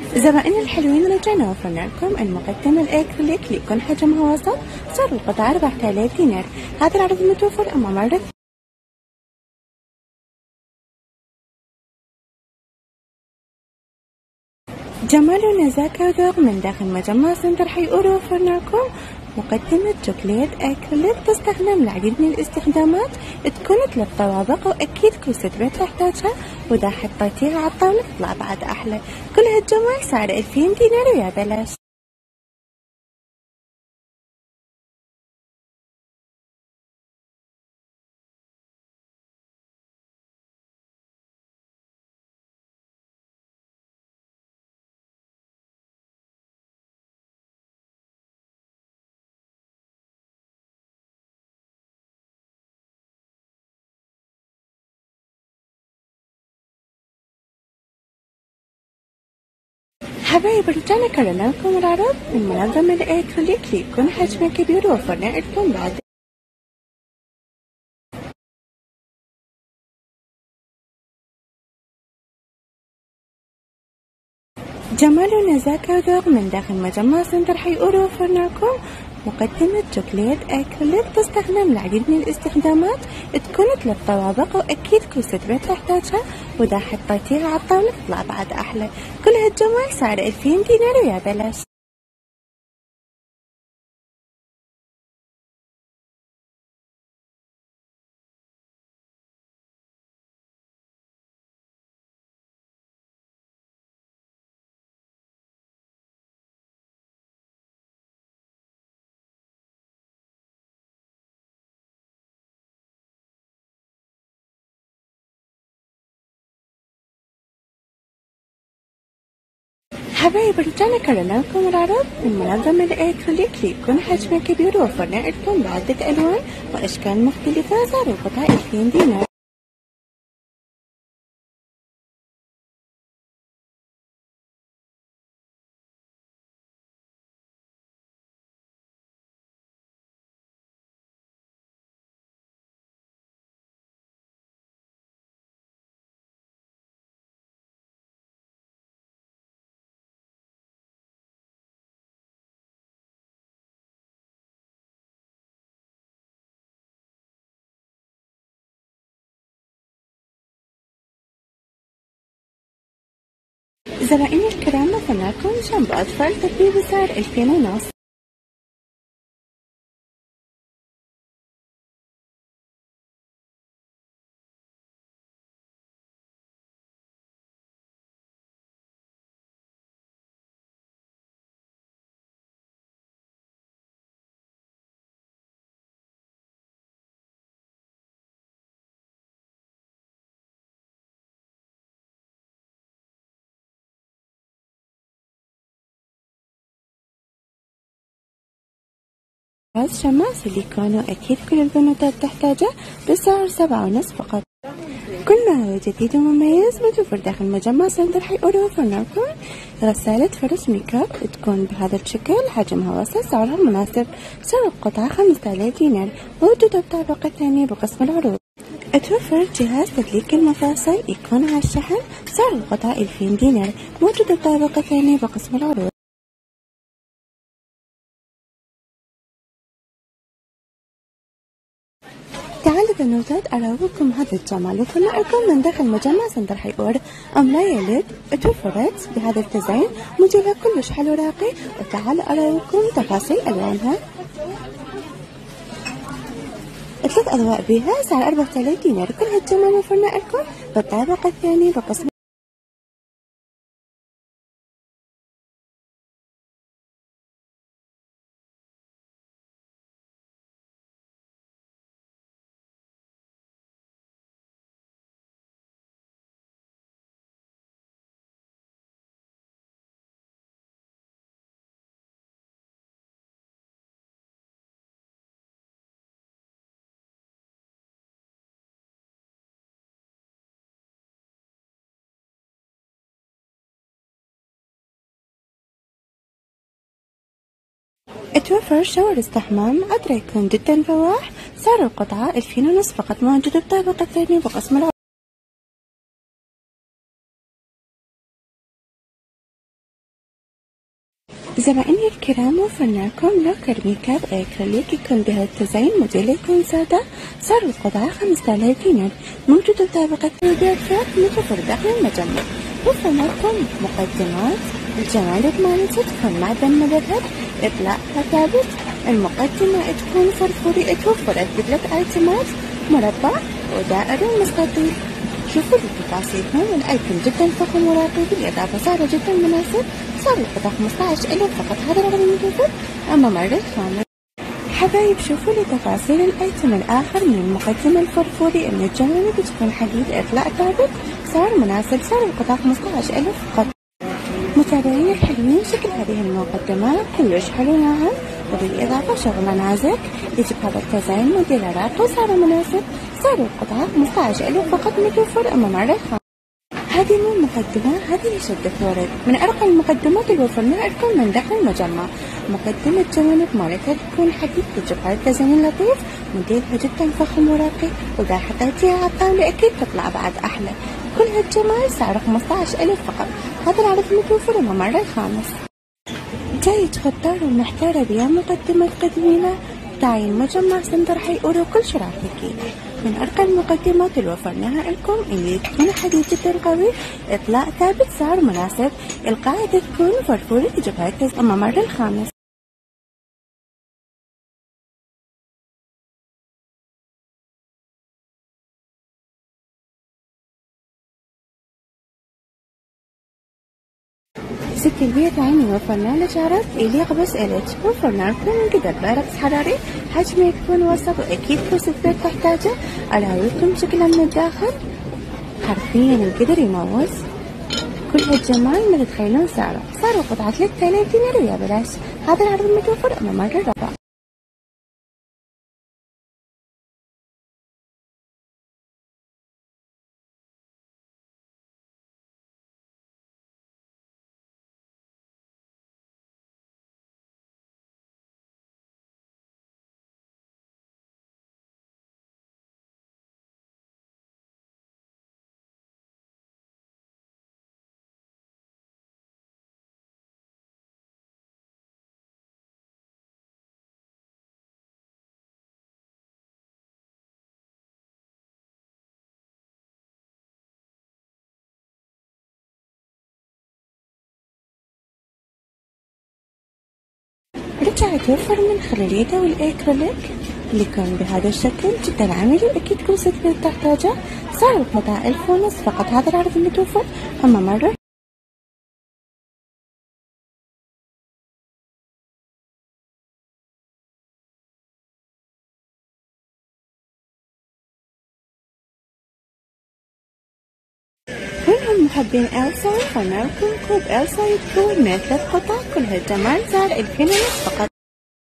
زبائن الحلوين، رجعنا وفرنا لكم المقدمة الأكريليك اللي يكون حجمها وسط، سعر القطعة 4000 دينار. هذا العرض متوفر أمام عرض جمال ونزاكة وذوق من داخل مجمع سنتر حي أورو. وفرنا لكم مقدمة شوكولات أكريليك تستخدم للعديد من الاستخدامات، تكون 3 طوابق وأكيد كل ست بيت تحتاجها، وإذا حطيتيها على الطاولة تطلع بعد أحلى. كل هالجمال سعر 2000 دينار ويا بلاش. حبايب، رجعنا كررنا لكم العرض من منظمة الأكريليك اللي يكون حجمه كبير، ووفرنا لكم بعد جمال ونزاكة وذوق من داخل مجمع سنتر حي أورو. وفرنا لكم مقدمة شوكولات أكريليك تستخدم للعديد من الاستخدامات، تكون 3 طوابق وأكيد كل ست بيت تحتاجها، وإذا حطيتيها على الطاولة تطلع بعد أحلى. كل هالجمال سعر 2000 دينار ويا بلاش. حبايب، رجعنا كررنا لكم العرض من منظمة الأكريليك اللي يكون حجمه كبير، ووفرنا لكم بعدة ألوان وأشكال مختلفة. سعر القطعة 2000 دينار. زبائن الكرام، وفرنا لكم شامبو أطفال تطبيق بسعر 2000 ونص. غاز شمع سيليكون، وأكيد كل البنوتات تحتاجه بسعر 7 ونص فقط. كل ما هو جديد ومميز متوفر داخل مجمع سنتر حي أورو. وفرنا لكم غسالة فرش ميك اب تكون بهذا الشكل، حجمها وسط، سعرها مناسب. سعر القطعة 5000 دينار، موجودة بطابق ثاني بقسم العروض. اتوفر جهاز تدليك المفاصل يكون على الشحن، سعر القطعة 2000 دينار، موجودة بطابق ثاني بقسم العروض. تعالوا بنوتات أراويكم هذا الجمال. وفرنا لكم من داخل مجمع سنتر حي أورو أملاية ليد اتوفرت بهذا الديزاين، موديلها كلش حلو راقي. وتعالوا أراويكم تفاصيل ألوانها. 3 أضواء بها، سعر 4000 دينار. كل هالجمال وفرنا لكم بالطابق الثاني بقسم اتوفر شاور استحمام عطر يكون جدا رواح، سعر القطعة 2000 ونص فقط، موجود بطابق الثاني بقسم العروض. زبائني الكرام، وفرنا لكم لوكر ميك اب اكريليك يكون بهذا التزيين، موديل يكون سادة، سعر القطعة 5000 دينار، موجود بطابقة الجافات متوفر داخل المجمع. وفرنا لكم مقدمات الجمال الثمانية تكون معدن مذهب، إطلاقها ثابت. المقدمة تكون فرفوري، توفرت بثلاث ايتمات، مربع ودائري ومستطيل. شوفوا التفاصيل هون، الايتم جدا فخم وراقي، بالاضافة سعره جدا مناسب، سعر القطعة 15000 فقط. هذا العرض المتوفر أمام الرف خامس. حبايب شوفوا لي تفاصيل الايتم الاخر من المقدمة الفرفوري من الجوانب، بتكون حديد اطلاق ثابت، سعر مناسب، سعر القطعة 15000 فقط. متابعين الحلوين، شكل هذه المقدمات كلش حلو ناعم، وبالإضافة شغله نازك، يجيب هذا التزين موديل راقي وسعره مناسب، سعر القطعة 15000 فقط، متوفر أمام الرف. هذه مو مقدمة، هذه شدة ورد من أرقى المقدمات اللي وفرناها لكم من داخل المجمع. مقدمة جوانب مالتها تكون حديد، تجيب هذا التزين لطيف، موديلها جدا فخم وراقي، وإذا حطيتيها على الطاولة أكيد تطلع بعد أحلى. كل هالجمال سعره 15000 فقط. هذا العرض متوفر أمام الرف الخامس. جاي تختار ومحتارة بيا مقدمة قديمة؟ تعين مجمع سنتر حي أورو كل شرافيكي. من أرقى المقدمات اللي وفرناها لكم اللي تكون حديد جدا قوي، إطلاق ثابت، سعر مناسب، القاعدة تكون فرفوري، تجيبها أمام الرف الخامس. ست البيت عيني، وفرنا لك عرض يليق بسألك. وفرنا لكم قدر باركس حراري، حجمه يكون وسط، وأكيد كل ست تحتاجه. ألاويكم شكله من الداخل، حرفيا القدر يموز. كل هالجمال ما تتخيلون سعره، سعر القطعة 3000 دينار ويا بلاش. هذا العرض متوفر أمام الربع. رجع يتوفر من خلال يده والأكريليك اللي يكون بهذا الشكل، جدا عملي، وأكيد كل ست بيت تحتاجه. سعر القطعة 1500 فقط. هذا العرض المتوفر أمام الرف. كلهم محبين إلسا، وفرنا لكم كوب إلسا يتكون من 3 قطع، كل هالجمال، سعر 2500 فقط.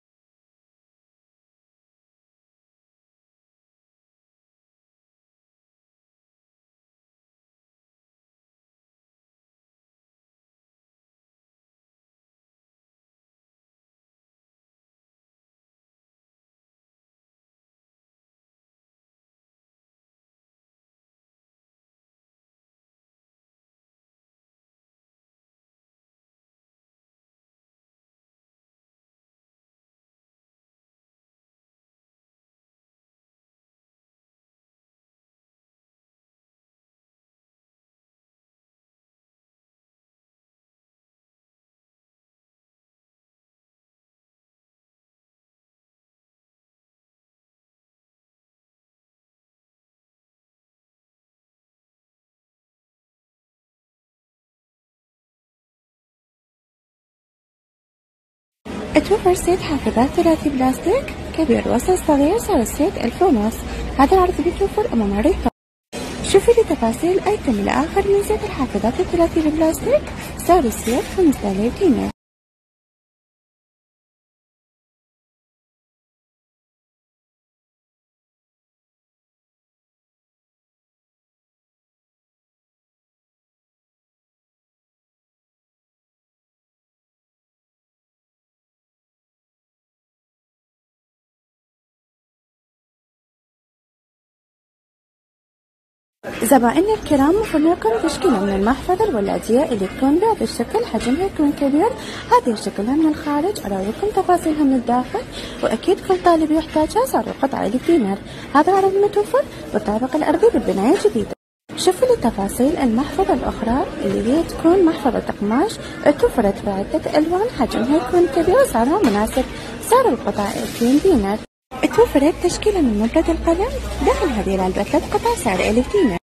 اتوفر سيت حافظات ثلاثي بلاستيك، كبير وسط صغير، سعر السيت 1500. هذا العرض بيتوفر أمام الرف. شوفي لي تفاصيل الايتم الاخر من سيت الحافظات الثلاثي البلاستيك، سعر السيت 5000 دينار. زبائننا الكرام، وصلنا لكم تشكيلة من المحفظة الولادية اللي تكون بهذا الشكل، حجمها يكون كبير. هذه شكلها من الخارج، أراويكم تفاصيلها من الداخل، وأكيد كل طالب يحتاجها. سعر القطعة 1000 دينار. هذا العرض متوفر بالطابق الأرضي بالبناية الجديدة. شوفوا لتفاصيل المحفظة الأخرى اللي هي تكون محفظة قماش، توفرت بعدة ألوان، حجمها يكون كبير وسعرها مناسب. سعر القطعة 2000 دينار. توفرت تشكيلة من مبرد القلم داخل هذه العلبة 3 قطع، سعر 1000 دينار.